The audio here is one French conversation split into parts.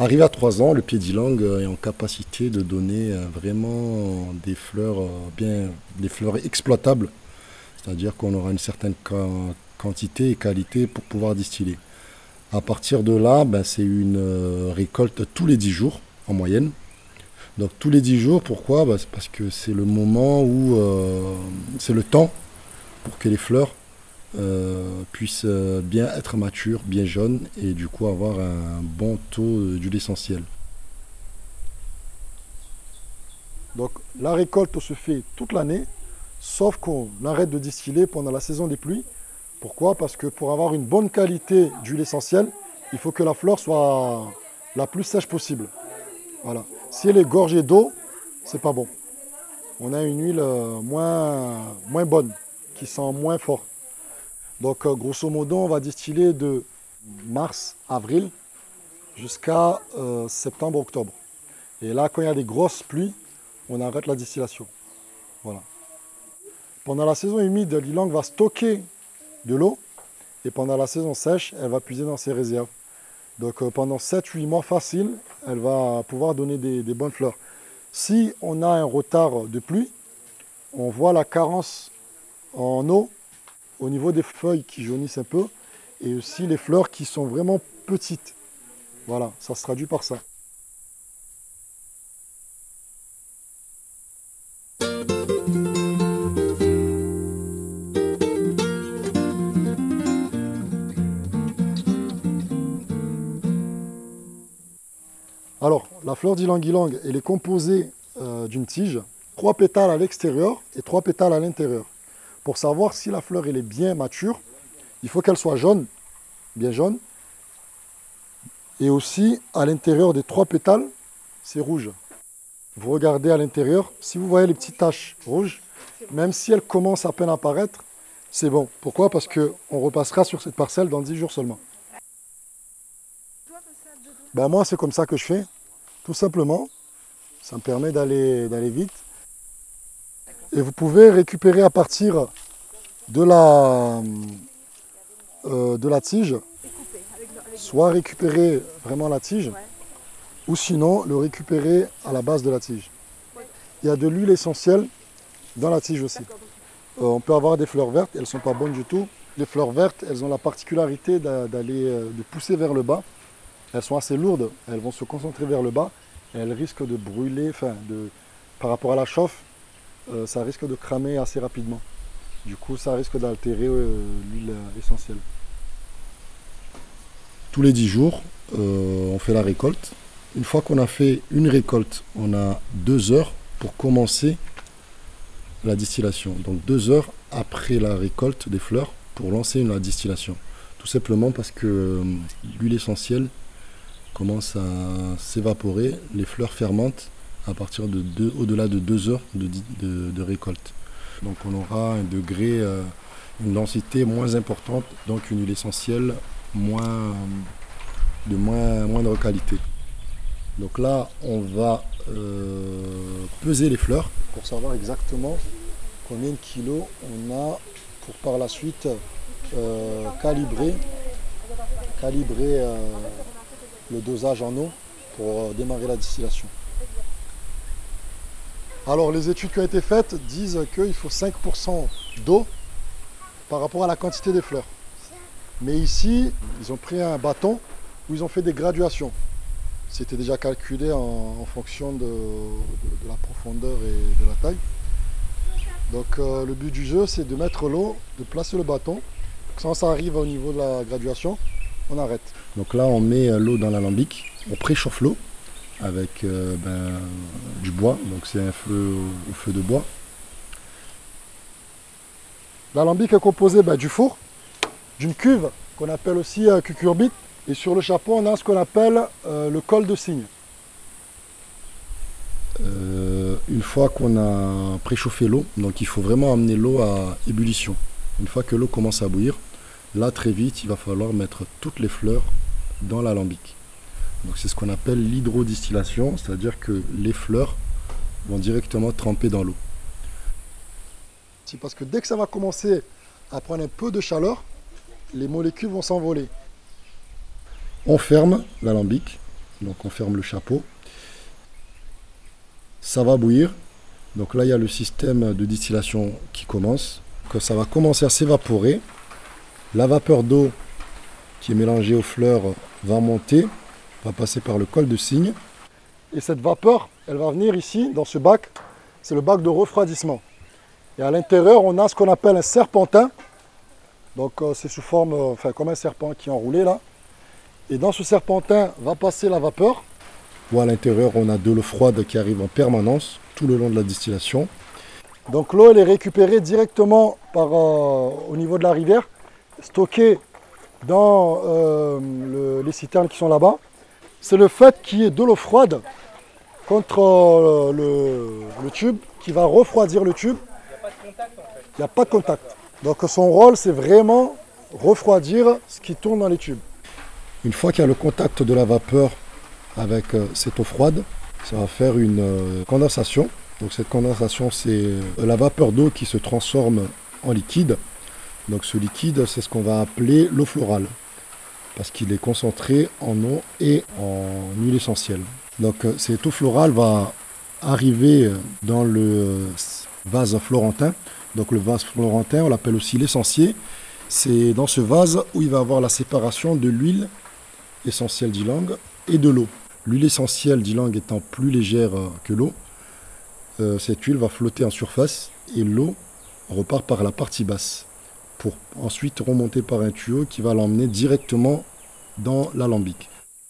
Arrivé à 3 ans, le pied d'ylang est en capacité de donner vraiment des fleurs des fleurs exploitables, c'est-à-dire qu'on aura une certaine quantité et qualité pour pouvoir distiller. À partir de là, ben, c'est une récolte tous les 10 jours en moyenne. Donc tous les 10 jours, pourquoi? Ben, c'est parce que c'est le moment où c'est le temps pour que les fleurs puissent bien être matures, bien jaunes et du coup avoir un bon taux d'huile essentielle. Donc la récolte se fait toute l'année, sauf qu'on arrête de distiller pendant la saison des pluies. Pourquoi? Parce que pour avoir une bonne qualité d'huile essentielle, il faut que la fleur soit la plus sèche possible. Voilà. Si elle est gorgée d'eau, c'est pas bon. On a une huile moins bonne, qui sent moins fort. Donc grosso modo, on va distiller de mars, avril jusqu'à septembre-octobre. Et là, quand il y a des grosses pluies, on arrête la distillation. Voilà. Pendant la saison humide, l'ylang va stocker de l'eau et pendant la saison sèche, elle va puiser dans ses réserves. Donc pendant 7-8 mois facile, elle va pouvoir donner des bonnes fleurs. Si on a un retard de pluie, on voit la carence en eau au niveau des feuilles qui jaunissent un peu et aussi les fleurs qui sont vraiment petites. Voilà, ça se traduit par ça. Alors, la fleur d'ylang-ylang, elle est composée d'une tige, 3 pétales à l'extérieur et 3 pétales à l'intérieur. Pour savoir si la fleur elle est bien mature, il faut qu'elle soit jaune, bien jaune. Et aussi, à l'intérieur des 3 pétales, c'est rouge. Vous regardez à l'intérieur, si vous voyez les petites taches rouges, même si elles commencent à peine à apparaître, c'est bon. Pourquoi? Parce qu'on repassera sur cette parcelle dans 10 jours seulement. Ben moi, c'est comme ça que je fais, tout simplement. Ça me permet d'aller vite. Et vous pouvez récupérer à partir de la tige, soit récupérer vraiment la tige, ou sinon le récupérer à la base de la tige. Il y a de l'huile essentielle dans la tige aussi. On peut avoir des fleurs vertes, elles ne sont pas bonnes du tout. Les fleurs vertes, elles ont la particularité de pousser vers le bas. Elles sont assez lourdes, elles vont se concentrer vers le bas et elles risquent de brûler, par rapport à la chauffe, ça risque de cramer assez rapidement. Du coup, ça risque d'altérer l'huile essentielle. Tous les 10 jours, on fait la récolte. Une fois qu'on a fait une récolte, on a 2 heures pour commencer la distillation. Donc 2 heures après la récolte des fleurs pour lancer la distillation. Tout simplement parce que l'huile essentielle commence à s'évaporer, les fleurs fermentent à partir au-delà de 2 heures de récolte. Donc on aura un degré, une densité moins importante, donc une huile essentielle de moindre qualité. Donc là, on va peser les fleurs pour savoir exactement combien de kilos on a pour par la suite calibrer le dosage en eau pour démarrer la distillation. Alors les études qui ont été faites disent qu'il faut 5% d'eau par rapport à la quantité des fleurs. Mais ici, ils ont pris un bâton où ils ont fait des graduations. C'était déjà calculé en fonction de la profondeur et de la taille. Donc le but du jeu, c'est de mettre l'eau, de placer le bâton. Quand ça arrive au niveau de la graduation, on arrête. Donc là, on met l'eau dans l'alambic, on préchauffe l'eau avec du bois, donc c'est un feu au feu de bois. L'alambic est composé du four, d'une cuve qu'on appelle aussi cucurbite, et sur le chapeau, on a ce qu'on appelle le col de cygne. Une fois qu'on a préchauffé l'eau, donc il faut vraiment amener l'eau à ébullition. Une fois que l'eau commence à bouillir, là très vite, il va falloir mettre toutes les fleurs dans l'alambic. Donc c'est ce qu'on appelle l'hydrodistillation, c'est-à-dire que les fleurs vont directement tremper dans l'eau. C'est parce que dès que ça va commencer à prendre un peu de chaleur, les molécules vont s'envoler. On ferme l'alambic, Donc on ferme le chapeau. Ça va bouillir. Donc là, il y a le système de distillation qui commence. Que ça va commencer à s'évaporer. La vapeur d'eau qui est mélangée aux fleurs va monter, va passer par le col de cygne. Et cette vapeur, elle va venir ici, dans ce bac. C'est le bac de refroidissement. Et à l'intérieur, on a ce qu'on appelle un serpentin. Donc c'est sous forme, comme un serpent qui est enroulé là. Et dans ce serpentin va passer la vapeur. Ou à l'intérieur, on a de l'eau froide qui arrive en permanence tout le long de la distillation. Donc l'eau, elle est récupérée directement au niveau de la rivière, stockée dans les citernes qui sont là-bas. C'est le fait qu'il y ait de l'eau froide contre le tube qui va refroidir le tube. Il n'y a pas de contact. Donc son rôle, c'est vraiment refroidir ce qui tourne dans les tubes. Une fois qu'il y a le contact de la vapeur avec cette eau froide, ça va faire une condensation. Donc cette condensation, c'est la vapeur d'eau qui se transforme en liquide. Donc ce liquide, c'est ce qu'on va appeler l'eau florale, parce qu'il est concentré en eau et en huile essentielle. Donc cette eau florale va arriver dans le vase florentin. Donc le vase florentin, on l'appelle aussi l'essentier. C'est dans ce vase où il va y avoir la séparation de l'huile essentielle d'ylang et de l'eau. L'huile essentielle d'ylang étant plus légère que l'eau, cette huile va flotter en surface et l'eau repart par la partie basse pour ensuite remonter par un tuyau qui va l'emmener directement dans l'alambic.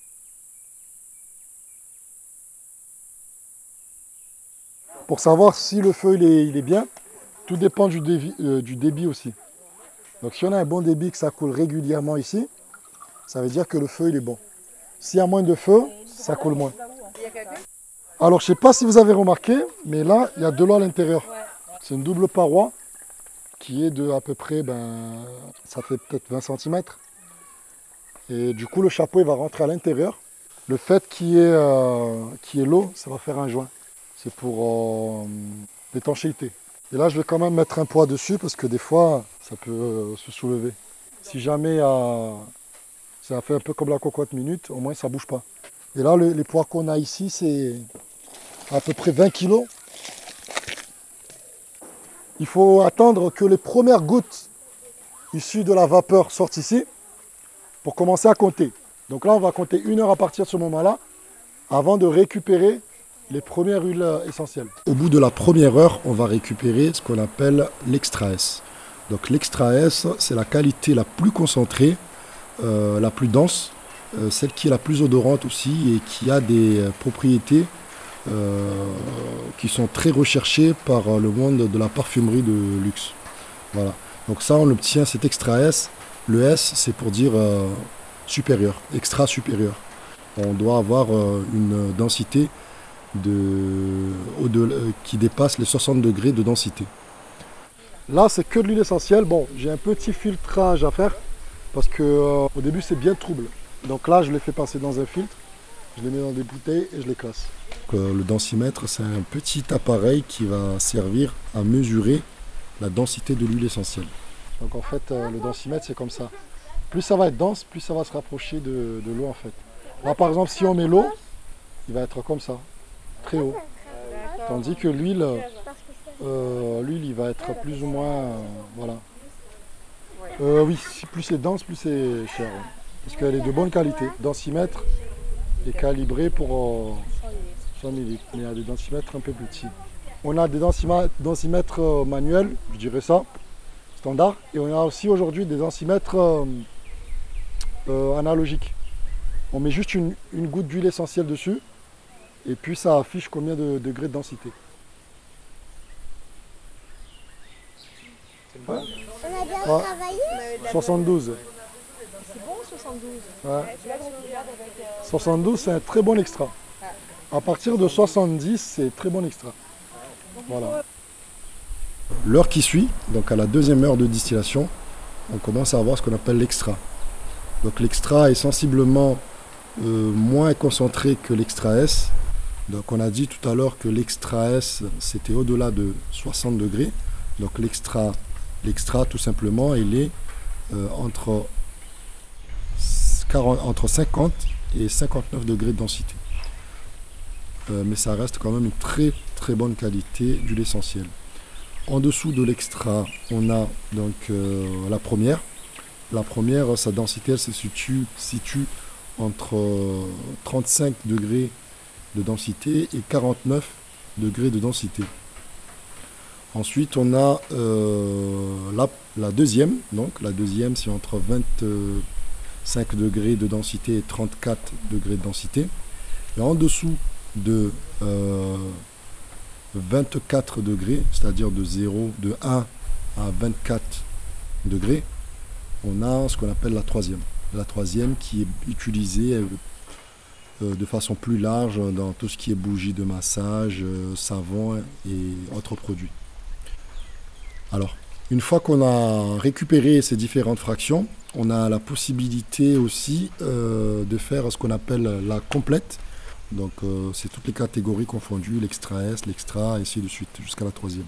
Pour savoir si le feu il est bien, tout dépend du débit aussi. Donc si on a un bon débit, que ça coule régulièrement ici, ça veut dire que le feu il est bon. S'il y a moins de feu, ça coule moins. Alors je ne sais pas si vous avez remarqué, mais là il y a de l'eau à l'intérieur. C'est une double paroi qui est de à peu près, ça fait peut-être 20 cm. Et du coup le chapeau il va rentrer à l'intérieur. Le fait qu'il y ait l'eau, ça va faire un joint. C'est pour l'étanchéité. Et là je vais quand même mettre un poids dessus parce que des fois ça peut se soulever. Si jamais ça fait un peu comme la cocotte minute, au moins ça ne bouge pas. Et là les poids qu'on a ici, c'est à peu près 20 kg. Il faut attendre que les premières gouttes issues de la vapeur sortent ici pour commencer à compter. Donc là, on va compter 1 heure à partir de ce moment-là avant de récupérer les premières huiles essentielles. Au bout de la première heure, on va récupérer ce qu'on appelle l'extra S. Donc l'extra S, c'est la qualité la plus concentrée, la plus dense, celle qui est la plus odorante aussi et qui a des propriétés qui sont très recherchés par le monde de la parfumerie de luxe. Voilà. Donc ça, on obtient cet extra S. Le S, c'est pour dire supérieur, extra supérieur. On doit avoir une densité qui dépasse les 60 degrés de densité. Là, c'est que de l'huile essentielle. Bon, j'ai un petit filtrage à faire parce que au début, c'est bien trouble. Donc là, je les fais passer dans un filtre. Je les mets dans des bouteilles et je les classe. Le densimètre, c'est un petit appareil qui va servir à mesurer la densité de l'huile essentielle. Donc en fait, le densimètre, c'est comme ça. Plus ça va être dense, plus ça va se rapprocher de l'eau en fait. Là par exemple, si on met l'eau, il va être comme ça, très haut. Tandis que l'huile, il va être plus ou moins, voilà. Oui, plus c'est dense, plus c'est cher. Ouais. Parce qu'elle est de bonne qualité. Densimètre est calibré pour 100 ml, mais il y a des densimètres un peu plus petits. On a des densimètres manuels, je dirais ça, standard, et on a aussi aujourd'hui des densimètres analogiques. On met juste une goutte d'huile essentielle dessus, et puis ça affiche combien de degrés de densité. Ouais. On a bien travaillé. 72. C'est bon 72. Ouais. 72, c'est un très bon extra. À partir de 70, c'est très bon extra. Voilà. L'heure qui suit, donc à la deuxième heure de distillation, on commence à avoir ce qu'on appelle l'extra. Donc l'extra est sensiblement moins concentré que l'extra S. Donc on a dit tout à l'heure que l'extra S, c'était au-delà de 60 degrés. Donc l'extra tout simplement, il est entre 50 et 59 degrés de densité. Mais ça reste quand même une très très bonne qualité d'huile essentielle. En dessous de l'extra, on a donc la première. La première, sa densité, elle se situe entre 35 degrés de densité et 49 degrés de densité. Ensuite, on a la deuxième. Donc, la deuxième, c'est entre 25 degrés de densité et 34 degrés de densité. Et en dessous de 24 degrés, c'est-à-dire de 1 à 24 degrés, on a ce qu'on appelle la troisième. La troisième qui est utilisée de façon plus large dans tout ce qui est bougies de massage, savon et autres produits. Alors, une fois qu'on a récupéré ces différentes fractions, on a la possibilité aussi de faire ce qu'on appelle la complète. Donc, c'est toutes les catégories confondues, l'extra S, l'extra, et ainsi de suite, jusqu'à la troisième.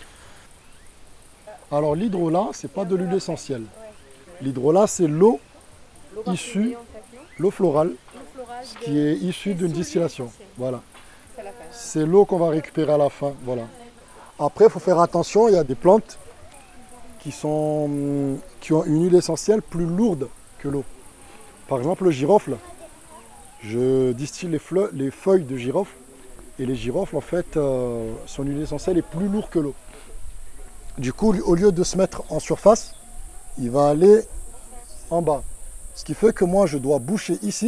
Alors, l'hydrolat, ce n'est pas de l'huile essentielle. L'hydrolat, c'est l'eau issue, l'eau florale, qui est issue d'une distillation. Voilà. C'est l'eau qu'on va récupérer à la fin. Voilà. Après, il faut faire attention, il y a des plantes qui ont une huile essentielle plus lourde que l'eau. Par exemple, le girofle. Je distille les feuilles de girofle. Et les girofles, en fait, son huile essentielle est plus lourde que l'eau. Du coup, au lieu de se mettre en surface, il va aller en bas. Ce qui fait que moi, je dois boucher ici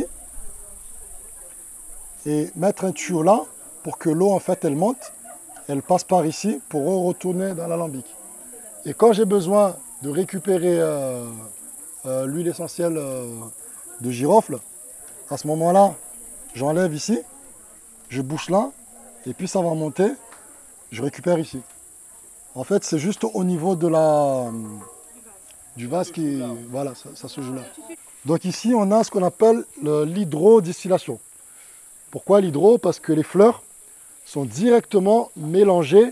et mettre un tuyau là pour que l'eau, en fait, elle monte. Elle passe par ici pour retourner dans l'alambic. Et quand j'ai besoin de récupérer l'huile essentielle de girofle, à ce moment-là, j'enlève ici, je bouche là, et puis ça va monter, je récupère ici. En fait, c'est juste au niveau de du vase qui... Voilà, ça se joue là. Donc ici, on a ce qu'on appelle l'hydrodistillation. Pourquoi l'hydro? Parce que les fleurs sont directement mélangées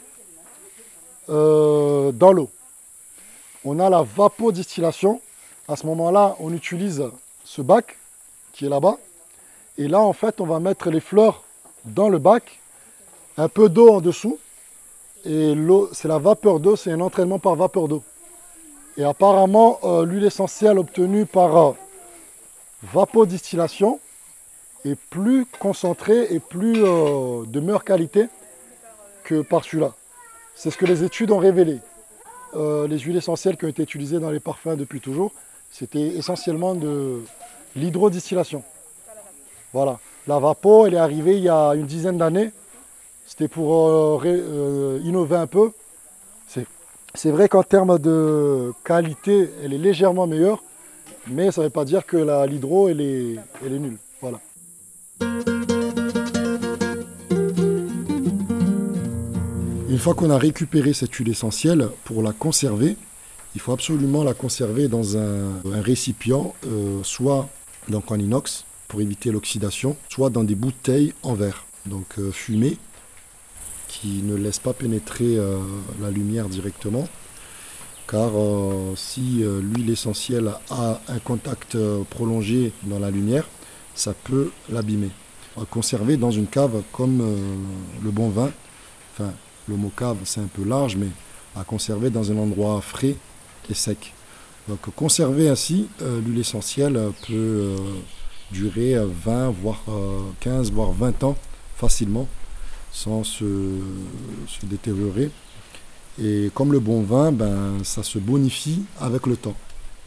dans l'eau. On a la vapodistillation. À ce moment-là, on utilise ce bac qui est là-bas. Et là, en fait, on va mettre les fleurs dans le bac, un peu d'eau en dessous. Et l'eau, c'est la vapeur d'eau, c'est un entraînement par vapeur d'eau. Et apparemment, l'huile essentielle obtenue par vapodistillation est plus concentrée et plus de meilleure qualité que par celui-là. C'est ce que les études ont révélé. Les huiles essentielles qui ont été utilisées dans les parfums depuis toujours, c'était essentiellement de l'hydrodistillation. Voilà. La vapo, elle est arrivée il y a une dizaine d'années. C'était pour innover un peu. C'est vrai qu'en termes de qualité, elle est légèrement meilleure, mais ça ne veut pas dire que l'hydro, elle est nulle. Voilà. Une fois qu'on a récupéré cette huile essentielle, pour la conserver, il faut absolument la conserver dans un récipient, soit donc en inox pour éviter l'oxydation, soit dans des bouteilles en verre, donc fumées, qui ne laissent pas pénétrer la lumière directement, car si l'huile essentielle a un contact prolongé dans la lumière, ça peut l'abîmer. Conserver dans une cave comme le bon vin, enfin le mot cave c'est un peu large, mais à conserver dans un endroit frais et sec. Donc conserver ainsi, l'huile essentielle peut durer 20, voire 15, voire 20 ans facilement, sans se détériorer. Et comme le bon vin, ça se bonifie avec le temps.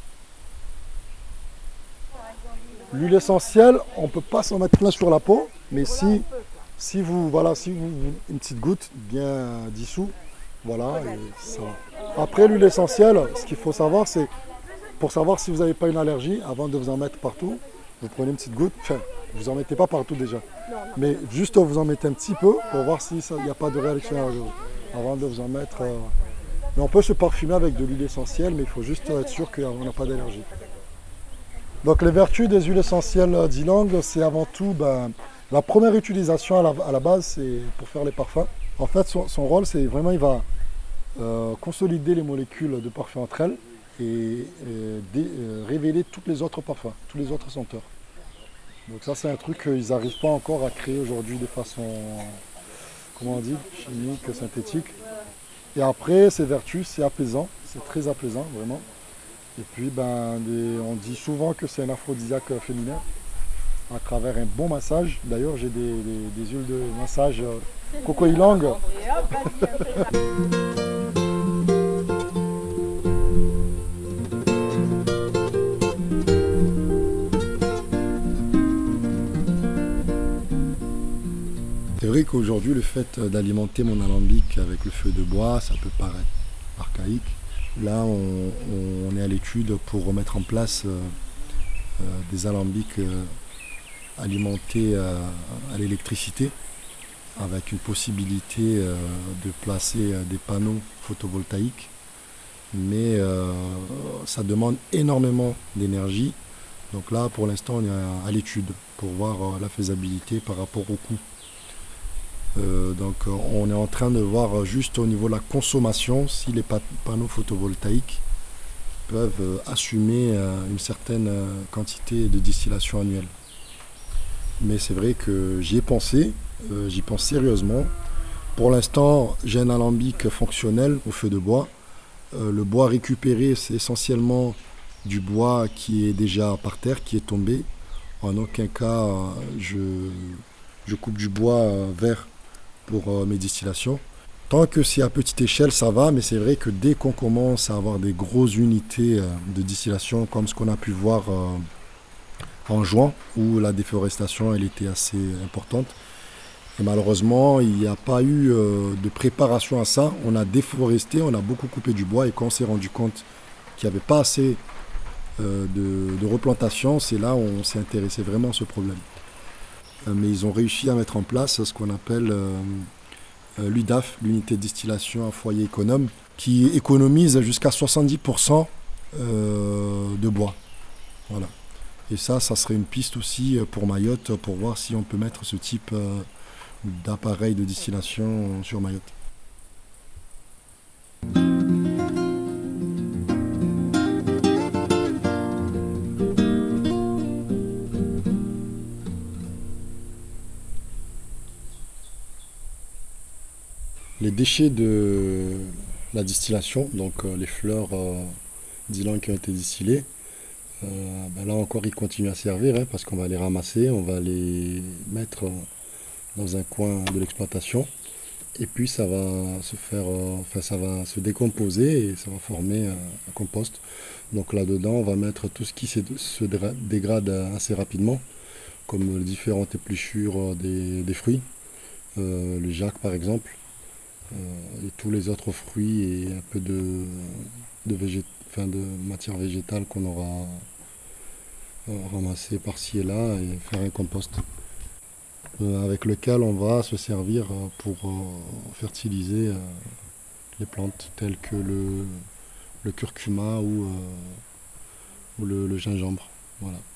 L'huile essentielle, on ne peut pas s'en mettre plein sur la peau, mais si vous une petite goutte bien dissous, voilà, et ça va. Après l'huile essentielle, ce qu'il faut savoir, c'est pour savoir si vous n'avez pas une allergie, avant de vous en mettre partout, vous prenez une petite goutte, enfin, vous n'en mettez pas partout déjà, mais juste vous en mettez un petit peu pour voir s'il n'y a pas de réaction allergique avant de vous en mettre. Mais on peut se parfumer avec de l'huile essentielle, mais il faut juste être sûr qu'on n'a pas d'allergie. Donc les vertus des huiles essentielles d'ylang, c'est avant tout la première utilisation à la base, c'est pour faire les parfums. En fait, son rôle, c'est vraiment, il va consolider les molécules de parfum entre elles et révéler tous les autres parfums, tous les autres senteurs. Donc ça c'est un truc qu'ils n'arrivent pas encore à créer aujourd'hui de façon, comment on dit, chimique, synthétique. Et après, ces vertus, c'est apaisant, c'est très apaisant vraiment. Et puis on dit souvent que c'est un aphrodisiaque féminin à travers un bon massage. D'ailleurs j'ai des huiles de massage coco ylang. C'est vrai qu'aujourd'hui, le fait d'alimenter mon alambic avec le feu de bois, ça peut paraître archaïque. Là, on est à l'étude pour remettre en place des alambics alimentés à l'électricité, avec une possibilité de placer des panneaux photovoltaïques. Mais ça demande énormément d'énergie. Donc là, pour l'instant, on est à l'étude pour voir la faisabilité par rapport au coût. Donc on est en train de voir juste au niveau de la consommation si les panneaux photovoltaïques peuvent assumer une certaine quantité de distillation annuelle. Mais c'est vrai que j'y ai pensé, j'y pense sérieusement. Pour l'instant, j'ai un alambic fonctionnel au feu de bois. Le bois récupéré, c'est essentiellement du bois qui est déjà par terre, qui est tombé. En aucun cas, je coupe du bois vert pour mes distillations. Tant que c'est à petite échelle, ça va, mais c'est vrai que dès qu'on commence à avoir des grosses unités de distillation, comme ce qu'on a pu voir en juin, où la déforestation elle était assez importante, et malheureusement, il n'y a pas eu de préparation à ça. On a déforesté, on a beaucoup coupé du bois, et quand on s'est rendu compte qu'il n'y avait pas assez de replantation, c'est là où on s'est intéressé vraiment à ce problème. Mais ils ont réussi à mettre en place ce qu'on appelle l'UDAF, l'unité de distillation à foyer économe, qui économise jusqu'à 70% de bois. Voilà. Et ça serait une piste aussi pour Mayotte, pour voir si on peut mettre ce type d'appareil de distillation sur Mayotte. Les déchets de la distillation, donc les fleurs d'ylang qui ont été distillées, là encore ils continuent à servir parce qu'on va les ramasser, on va les mettre dans un coin de l'exploitation et puis ça va se faire, ça va se décomposer et ça va former un compost. Donc là-dedans on va mettre tout ce qui se dégrade assez rapidement, comme les différentes épluchures des fruits, le jac par exemple. Et tous les autres fruits et un peu de matière végétale qu'on aura ramassé par-ci et là et faire un compost avec lequel on va se servir pour fertiliser les plantes telles que le curcuma ou le gingembre. Voilà.